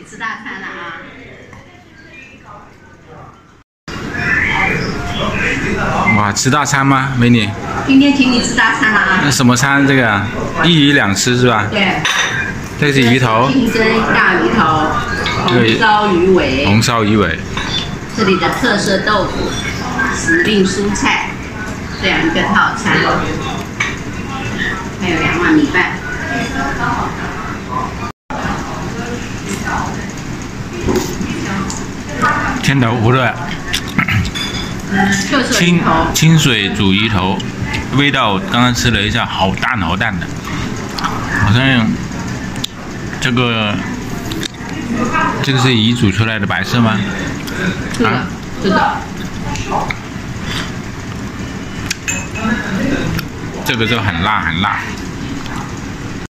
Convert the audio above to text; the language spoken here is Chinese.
吃大餐了啊！ 哇，吃大餐吗，美女？ 今天请你吃大餐了啊！ 那什么餐？这个一鱼两吃是吧？ 对。 这是鱼头。 清蒸大鱼头，红烧鱼尾。 红烧鱼尾。 这里的特色豆腐，时令蔬菜，这样一个套餐，还有2碗米饭。 天头湖的清水煮鱼头，味道刚刚吃了一下，好淡好淡的，好像这个是鱼煮出来的白色吗？ 是的，是的。 这个就很辣很辣。